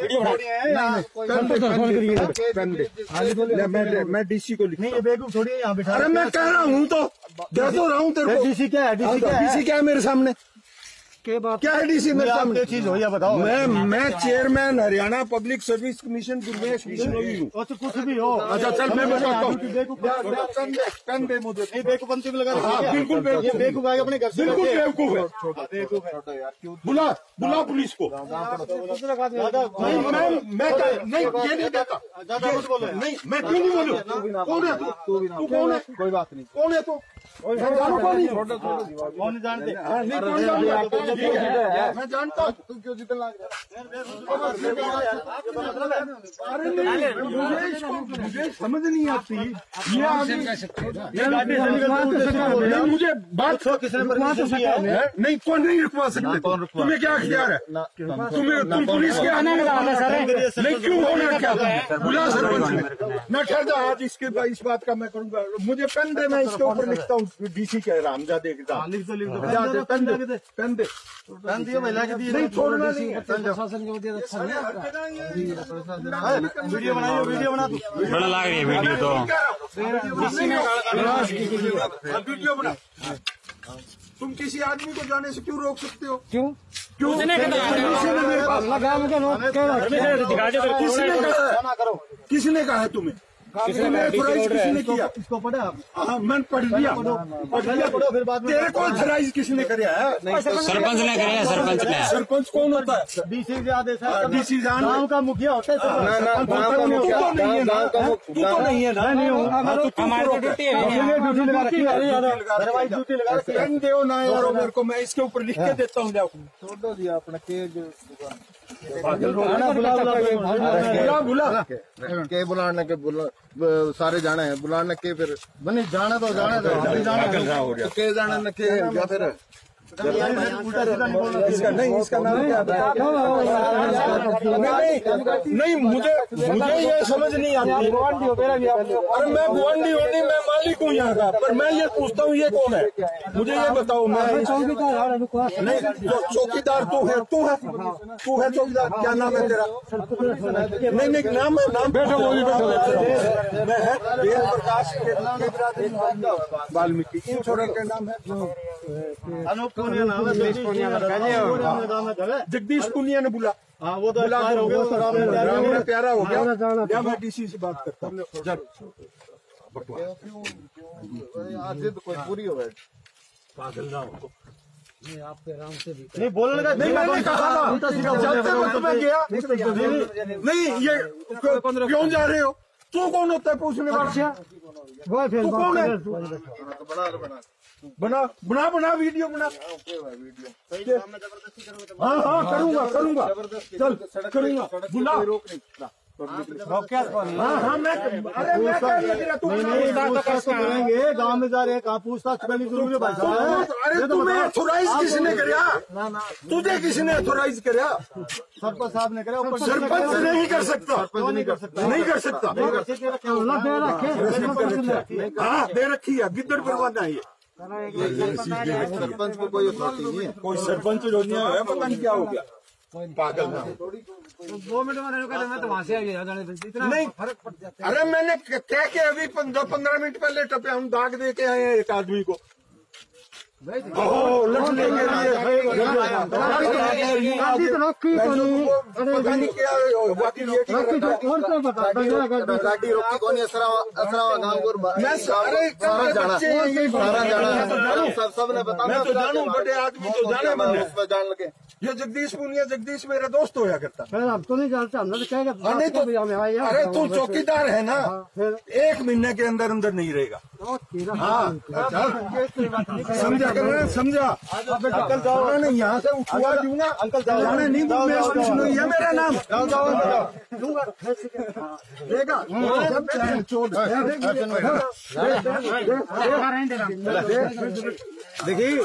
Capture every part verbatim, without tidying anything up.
मैं डीसी को नहीं, ये बेवकूफ थोड़ी है यहाँ बैठा। अरे मैं कह रहा हूँ तो कह तो रहा हूँ तेरे को। डीसी क्या है? डीसी क्या है? डीसी क्या है मेरे सामने? क्या बात क्या है डीसी मेरे सामने? चीज हो या बताओ। मैं मैं chairman Haryana public service commission Gurmesh Bishnoi हूँ। तो कुछ भी हो। अच्छा चल मैं बताता हूँ। पेन दे मुझे। बेवकूफी में लगा हाँ बिल्कुल बेवकूफ। बेवकूफ आएगा अपने घर से। बिल्कुल बेवकूफ है। बेवकूफ है। बुला बुला पुलिस को। नहीं मैं मैं नहीं ये नहीं देता। नहीं मैं क्यों नहीं बोलूँ? कौन है तू? तू कौन है? कोई बात नहीं। कौन है तू? कौन जानते? मैं जानता हूँ। तू क्यों जीतने लग अरे नहीं मुझे इसको मुझे समझ नहीं आती। ये आगे नहीं मुझे बात नहीं कौन नहीं रुकवा सकते। तुम्हें क्या अख्तियार है? तुम्हें तुम पुलिस के आने नहीं क्यों होना क्या? बुला सरपंच मैं ठहर जा। आज इसके इस बात का मैं करूँगा। मुझे पेन दे, मैं इसके ऊपर लिखता हूँ। डीसी कह रहा हम जा देखता। लिख दो लिख दो पेन दे पेन दे पेन दिए महिला के दिए। नहीं छोड़ना नहीं। प्रशासन को दिया। वीडियो बनाइए, वीडियो बना दो। बड़ा लग रही है वीडियो तो। वीडियो बना। तुम किसी आदमी को जाने से क्यों रोक सकते हो? क्यों क्यों किसने कहा? किसने कहा है तुम्हें? ऑथराइज किसने किया? इसको पढ़े आप? हाँ मैंने पढ़ लिया। पढ़ लिया पढ़ो फिर बाद में। तेरे को ऑथराइज किसने कराया है? सरपंच ने कराया। सरपंच ने। सरपंच कौन होता है? डीसी से आदेश है। डीसी गाँव का मुखिया होता है। तू तो नहीं है ना? तू तो नहीं है ना? नहीं हूँ। हमारी तो ड्यूटी है। ड्यूटी लगा रखी है। ड्यूटी लगा रखी है। पेन दो ना यार मेरे को। मैं इसके ऊपर लिख के देता हूँ। जाओ छोड़ दो दिया अपना के बुला बुला बुला के बुलाने के बुला सारे जाने हैं बुलाने के। फिर बनी जाने तो जाने दो। के जाने न के या फिर इसका नहीं इसका नाम क्या था? नहीं नहीं मुझे मुझे ये समझ नहीं आती। अरे मैं गुआंढी हूँ नहीं, मैं मालिक हूँ यहाँ का। पर मैं ये पूछता हूँ ये कौन है? मुझे ये बताओ। मैं नहीं जो चौकीदार तू है तू है तू है चौकीदार। क्या नाम है तेरा? नहीं नहीं नाम है नाम बैठो वो भी बैठो। मैं है वेद प्रकाश वाल्मीकि। इन छोड़ने का नाम है अनूप पुनिया नाम है। जगदीश पुनिया ने बुला। हाँ वो तो हो गया। प्यारा हो गया। मैं डीसी से बात करता हूँ। आज जिद कोई पूरी हो गई। पागल ना हो। नहीं आपके आराम से भी नहीं बोलने का। नहीं मैंने कहा ना चलते वक्त मैं गया। नहीं ये क्यों जा रहे हो? तू कौन होता है पूछने वाला? तू कौन है? बना बना बना वीडियो बना। हाँ हाँ करूँगा करूँगा चल करूँगा। बुला हाँ हाँ मैं अरे मैं करेंगे। गाँव में जा रहे हैं कहाँ पूछताछ करनी जरूरी है भाई साहब। अरे तुम्हें ऑथोराइज किसने कराया? तुझे किसने ऑथोराइज कराया? सरपंच साहब ने कराया। सरपंच नहीं कर सकता। नहीं कर सकता। नहीं कर सकता। हाँ दे रखी है। गिद्दड़ परवाना है ये। सरपंच को कोई अथॉरिटी नहीं है। कोई सरपंच रोनिया है पता नहीं क्या हो गया। पागल ना दो मिनट में मैं तो वहाँ से आ गया। नहीं फर्क पड़ जाता है। अरे मैंने कह के अभी पंद्रह पंद्रह मिनट पहले टपे हम दाग दे के आए हैं एक आदमी को। ओह लट लेके पता नहीं क्या गाड़ी रोकी कौन है? असरावा गाँव मैं सारे सारा जाना सारा जाना सब सब ने बताया। मैं तो जानू बड़े आदमी तो जाने मैंने उसमें जान लगे। ये जगदीश पुनिया जगदीश मेरा दोस्त होया करता। हम तो नहीं जानते। हमने तो कहेगा नहीं तो अरे तू चौकीदार है ना। एक महीने के अंदर अंदर नहीं रहेगा। हाँ समझा कर समझा। अंकल जाओ नहीं यहाँ से उठवा दूंगा। अंकल जाओ नहीं ये मेरा नाम देगा। देखिए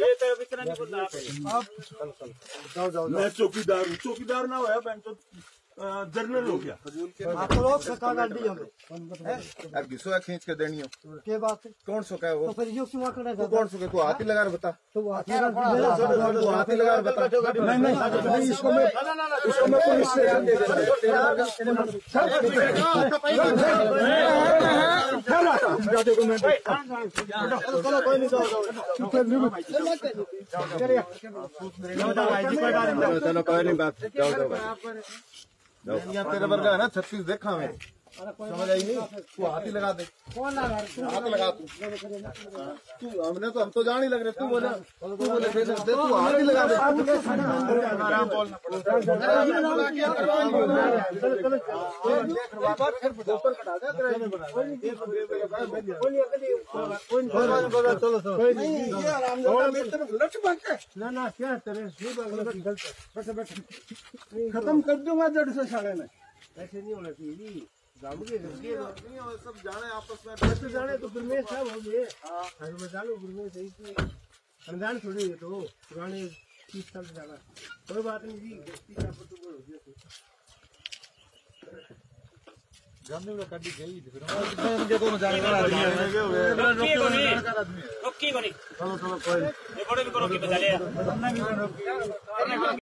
मैं चौकीदार हूँ। चौकीदार ना होया बैंक जर्नल हो गया। आप लोग सरकार डाल दी हमें अब घिसो खींच के देनी हो के बात कौन सो का वो तो फिर यो क्यों करना है कौन सो के तू हाथ ही लगा बता तो हाथ ही लगा बता नहीं नहीं इसको मैं इसको मैं पुलिस से दे चलो कोई नहीं बात जाओ जाओ तेरे वर्गा है ना छत्तीस देखा मैं समझ आई नहीं तू हाथ ही लगा दे कौन लगा हाथ लगा तू तू हमने तो हम तो जान ही लग रहे तू बोला तू बोले दे तू हाथ ही लगा दे आराम बोलना ना ना क्या तेरे खत्म कर दूंगा डेढ़ सौ साढ़े में ऐसे नहीं होना चाहिए सब जाने आपस में बस जाने तो फिर में सब हो गए हाँ जानो फिर में सही अनजान थोड़ी है तो पुराने तीस साल से जाना कोई बात नहीं जी गांधी में कड़ी गई फिर देखो मजाक रुकी को नहीं चलो चलो कोई रिकॉर्ड भी करो कि बजा लिया